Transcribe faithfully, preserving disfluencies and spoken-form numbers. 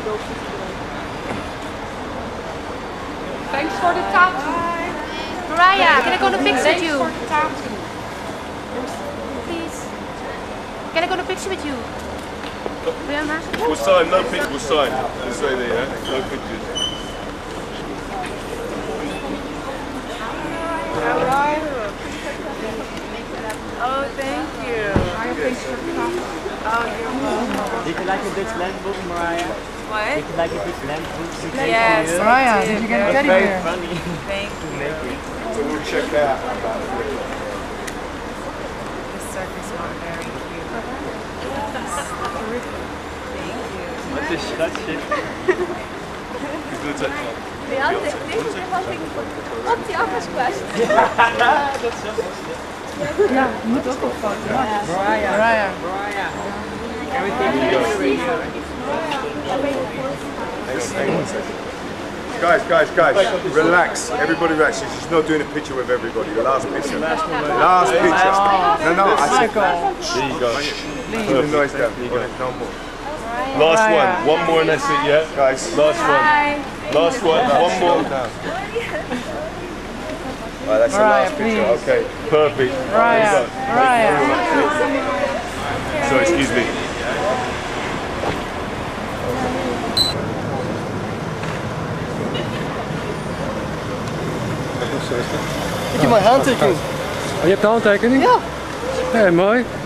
Thanks for the tattoo. Mariah, can I go on a picture with you? Please. Can I go on a picture with you? We'll sign, no pictures, we'll sign. Just say there, yeah? No pictures. Alright. Oh, thank you. Thanks for the tattoo. Oh, you're welcome. Did you like a Dutch land book, Mariah? What? Did you like a Dutch land book? Yes. Mariah, did you get a teddy bear? Funny. Thank you. So we'll check out. The circus one, very cute. Thank you. Wat is schatje? Good set. Ja, dit is op die afwasquest. Dat is zo mooi. Ja, moet ook op foto. Mariah. Mariah. Mariah. Everything is Guys, guys, guys, relax. Everybody relax. She's not doing a picture with everybody. The last picture. Last picture. No, no, I said. There you go. Perfect. Nice down. There you go. Last one. One more and that's it, yeah? Guys. Last one. Last one. One more. Right, that's the last picture. Okay, perfect. Mariah. Mariah. So, excuse me. Heb je mijn handtekening? Oh, je hebt de handtekening? Ja. Nee, mooi.